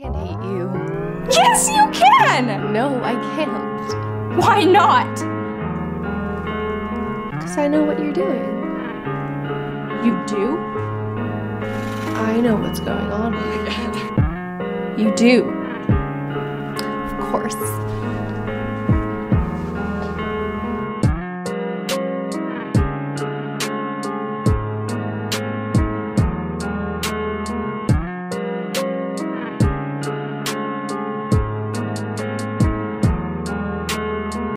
can't hate you. Yes, you can! No, I can't. Why not? Because I know what you're doing. You do? I know what's going on. You do. Of course.